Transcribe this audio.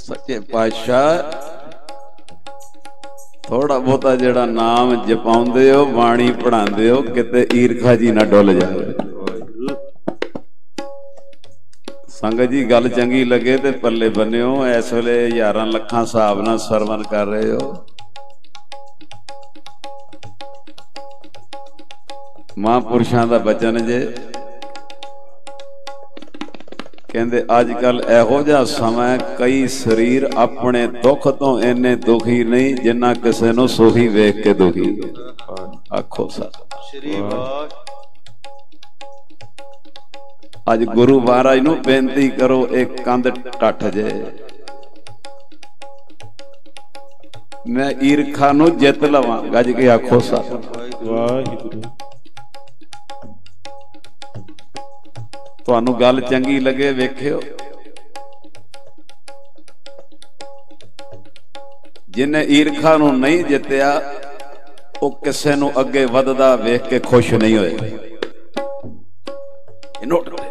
सच्चे पातशाह थोड़ा बहुता जेड़ा नाम जपाउंदे हो बाणी पढ़ांदे हो किते ईरखा जी ना डुल जाए। संगत जी गल चंगी लगे तो पल्ले बन्यो। इस वेले 11 लखां हिसाब नाल सरवण कर रहे हो। महापुरुषां दा बचन जे कहते अजकल इहो जिहा समय कई शरीर अपने दुख तो इन्ने दुखी नहीं जिन्ना किसी नूं सुखी वेख के दुखी। आखो सच। अज गुरु महाराज नूं बेनती करो एक कंध टट जे मैं ईरखा नूं जित लवां। गज के आखो सच। वाहिगुरू तुहानू गल चंगी लगे वेखियो। जिन्हें ईरखा नूं नहीं जित्या वो किसे नूं अगे वधदा वेख के खुश नहीं होए। नोट